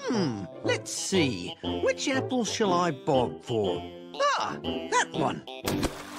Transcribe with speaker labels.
Speaker 1: Let's see. Which apple shall I bog for? Ah, that one.